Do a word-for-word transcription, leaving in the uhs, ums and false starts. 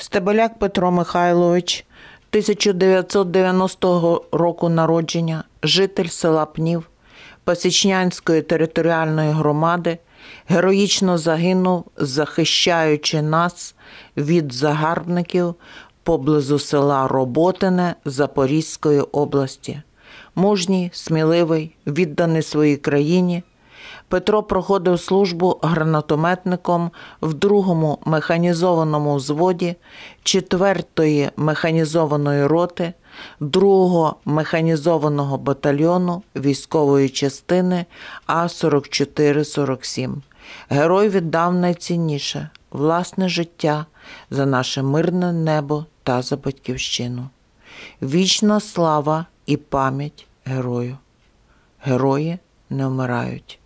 Стебеляк Петро Михайлович, тисяча дев'ятсот дев'яностого року народження, житель села Пнів, Пасічнянської територіальної громади, героїчно загинув, захищаючи нас від загарбників поблизу села Роботине Запорізької області. Мужній, сміливий, відданий своїй країні, Петро проходив службу гранатометником в другому механізованому взводі четвертої механізованої роти другого механізованого батальйону військової частини А сорок чотири сорок сім. Герой віддав найцінніше – власне життя за наше мирне небо та за батьківщину. Вічна слава і пам'ять герою. Герої не вмирають.